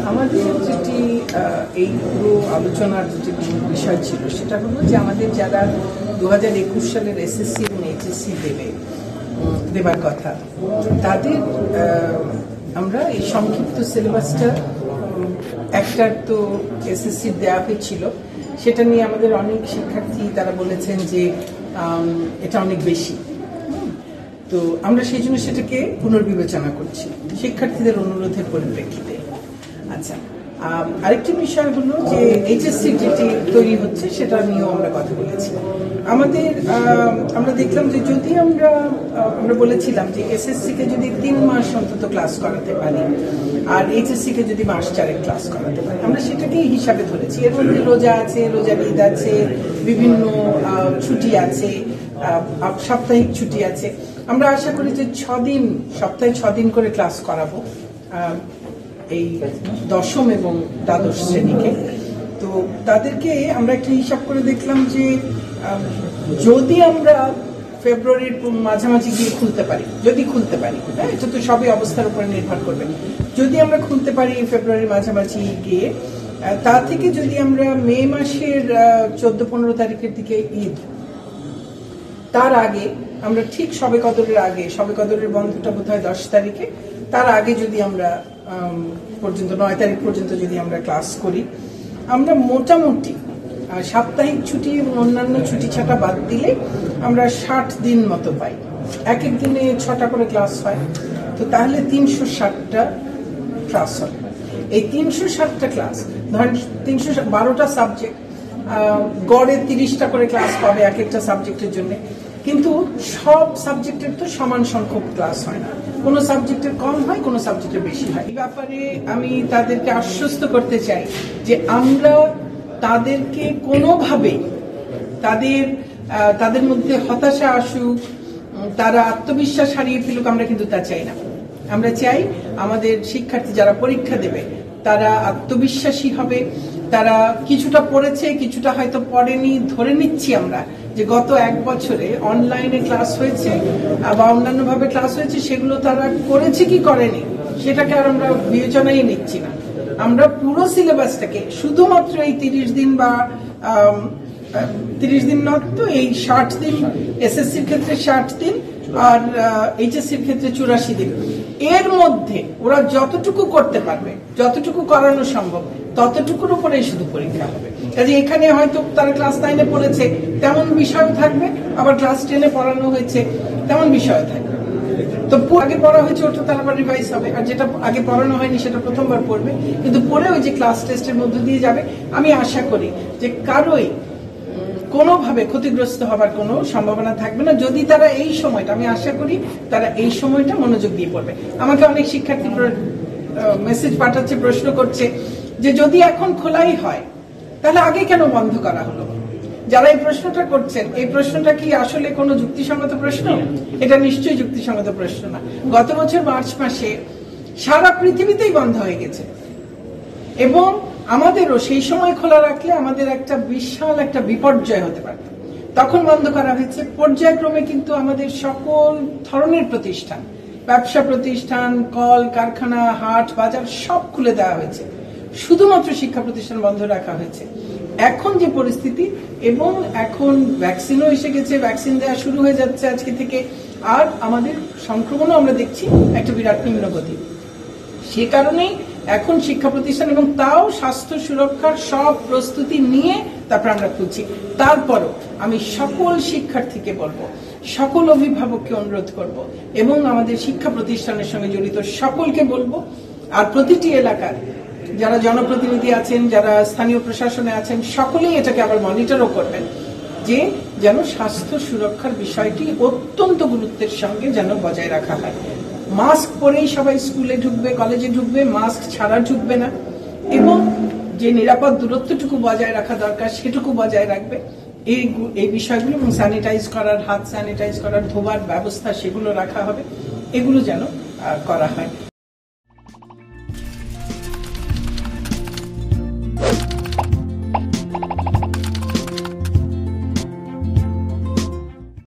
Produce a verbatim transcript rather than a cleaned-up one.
আমাদের যেটি এই পুরো আলোচনার যেটি বিষয় ছিল সেটা হলো যে আমাদের যারা দু হাজার একুশ সালের এসএসসি এবং এইচএসসি দেবে দেবার কথা তাদের আমরা এই সংক্ষিপ্ত সিলেবাসটা একটার তো এসএসসি দেওয়া হয়েছিল, সেটা নিয়ে আমাদের অনেক শিক্ষার্থী তারা বলেছেন যে এটা অনেক বেশি। তো আমরা সেই জন্য সেটাকে পুনর্বিবেচনা করছি শিক্ষার্থীদের অনুরোধের পরিপ্রেক্ষিতে। আচ্ছা, আরেকটি বিষয় হলো যে এইচএসসি যেটি তৈরি হচ্ছে সেটা নিয়েও আমরা কথা বলেছি। আমাদের আমরা দেখলাম যে যদি আমরা আমরা বলেছিলাম যে এসএসসি কে যদি তিন মাস অন্তত ক্লাস করাতে পারি আর এইচএসসি কে যদি মাস চারেক ক্লাস করাতে পারি, আমরা সেটাকেই হিসাবে ধরেছি। এর মধ্যে রোজা আছে, রোজার ঈদ আছে, বিভিন্ন ছুটি আছে, সাপ্তাহিক ছুটি আছে। আমরা আশা করি যে ছদিন সপ্তাহে ছদিন করে ক্লাস করাবো এই দশম এবং দ্বাদশ শ্রেণীকে। তো তাদেরকে আমরা একটা হিসাব করে দেখলাম যে যদি আমরা ফেব্রুয়ারির মাঝামাঝি গিয়ে খুলতে পারি, যদি খুলতে পারি, হ্যাঁ এটা তো সবই অবস্থার উপরে নির্ভর করবে, যদি আমরা খুলতে পারি ফেব্রুয়ারির মাঝামাঝি গিয়ে, তা থেকে যদি আমরা মে মাসের চোদ্দ পনেরো তারিখের দিকে ঈদ, তার আগে আমরা ঠিক শবে কদরের আগে, শবে কদরের বন্ধটা বোধ হয় দশ তারিখে, তার আগে যদি আমরা পর্যন্ত নয় তারিখ পর্যন্ত যদি আমরা ক্লাস করি, আমরা মোটামুটি সাপ্তাহিক ছুটি এবং অন্যান্য ছুটি ছাটা বাদ দিলে আমরা ষাট দিন মতো পাই। এক এক দিনে ছটা করে ক্লাস হয়, তো তাহলে তিনশো ষাটটা ক্লাস হবে। এই তিনশো ষাটটা ক্লাস ধরেন তিনশো বারোটা সাবজেক্ট, গড়ে তিরিশটা করে ক্লাস পাবে এক একটা সাবজেক্টের জন্য। কিন্তু সব সাবজেক্টের তো সমান সংখ্যক ক্লাস হয় না, কোনো সাবজেক্টের কম হয়, কোনো সাবজেক্টের বেশি হয়। এই ব্যাপারে আমি তাদেরকে আশ্বস্ত করতে চাই যে আমরা তাদেরকে কোনোভাবে তাদের তাদের মধ্যে হতাশা আসুক, তারা আত্মবিশ্বাস হারিয়ে ফেলুক, আমরা কিন্তু তা চাই না। আমরা চাই আমাদের শিক্ষার্থী যারা পরীক্ষা দেবে তারা আত্মবিশ্বাসী হবে, তারা কিছুটা পড়েছে কিছুটা হয়তো পড়েনি। ধরে নিচ্ছি আমরা যে গত এক বছরে অনলাইনে ক্লাস হয়েছে বা অন্যান্য ভাবে ক্লাস হয়েছে, সেগুলো তারা করেছে কি করেনি সেটাকে আর আমরা বিবেচনাই নিচ্ছি না। আমরা পুরো সিলেবাসটাকে শুধুমাত্র এই তিরিশ দিন বা তিরিশ দিন নয় তো এই ষাট দিন, এসএসসির ক্ষেত্রে ষাট দিন আর এইচএসসির ক্ষেত্রে চুরাশি দিন, এর মধ্যে ওরা যতটুকু করতে পারবে, যতটুকু করানো সম্ভব ততটুকুর উপরেই শুধু পরীক্ষা হবে। কাজে এখানে হয়তো তারা ক্লাস নাইনে পড়েছে তেমন বিষয় থাকবে, আবার ক্লাস টেনে পড়ানো হয়েছে তেমন বিষয় থাকবে। তো আগে পড়া হয়েছে ওটা তার আবার রিভাইজ হবে, আর যেটা আগে পড়ানো হয়নি সেটা প্রথমবার পড়বে, কিন্তু পরে ওই যে ক্লাস টেস্টের মধ্য দিয়ে যাবে। আমি আশা করি যে কারোই কোনোভাবে ক্ষতিগ্রস্ত হবার কোনো সম্ভাবনা থাকবে না যদি তারা এই সময়টা, আমি আশা করি তারা এই সময়টা মনোযোগ দিয়ে পড়বে। আমাকে অনেক শিক্ষার্থী মেসেজ পাঠাচ্ছে, প্রশ্ন করছে যে যদি এখন খোলাই হয় তাহলে আগে কেন বন্ধ করা হলো। যারা এই প্রশ্নটা করছেন, এই প্রশ্নটা কি আসলে কোনো যুক্তিসঙ্গত প্রশ্ন? এটা নিশ্চয়ই যুক্তিসঙ্গত প্রশ্ন না। গত বছর মার্চ মাসে সারা পৃথিবীতেই বন্ধ হয়ে গেছে এবং আমাদেরও সেই সময় খোলা রাখলে আমাদের একটা বিশাল একটা বিপর্যয় হতে পারত। তখন বন্ধ করা হয়েছে। পর্যায়ক্রমে কিন্তু আমাদের সকল ধরনের প্রতিষ্ঠান, ব্যবসা প্রতিষ্ঠান, কল কারখানা, হাট বাজার সব খুলে দেওয়া হয়েছে, শুধুমাত্র শিক্ষা প্রতিষ্ঠান বন্ধ রাখা হয়েছে। এখন যে পরিস্থিতি, এবং এখন ভ্যাকসিনও এসে গেছে, ভ্যাকসিন দেওয়া শুরু হয়ে যাচ্ছে আজকে থেকে, আর আমাদের সংক্রমণও আমরা দেখছি একটা বিরাট নিম্নগতি। সে কারণেই এখন শিক্ষা প্রতিষ্ঠান, এবং তাও স্বাস্থ্য সুরক্ষার সব প্রস্তুতি নিয়ে তারপর আমরা খুঁজছি। তারপরও আমি সকল শিক্ষার্থীকে বলবো, সকল অভিভাবককে অনুরোধ করব এবং আমাদের শিক্ষা প্রতিষ্ঠানের সঙ্গে জড়িত সকলকে বলবো, আর প্রতিটি এলাকার যারা জনপ্রতিনিধি আছেন, যারা স্থানীয় প্রশাসনে আছেন, সকলেই এটাকে আবার মনিটরও করবেন যে যেন স্বাস্থ্য সুরক্ষার বিষয়টি অত্যন্ত গুরুত্বের সঙ্গে যেন বজায় রাখা হয়। মাস্ক পরেই সবাই স্কুলে ঢুকবে, কলেজে ঢুকবে, মাস্ক ছাড়া ঢুকবে না, এবং যে নিরাপদ দূরত্বটুকু বজায় রাখা দরকার সেটুকু বজায় রাখবে। এই এই বিষয়গুলো, এবং স্যানিটাইজ করার, হাত স্যানিটাইজ করার, ধোবার ব্যবস্থা সেগুলো রাখা হবে, এগুলো যেন করা হয়।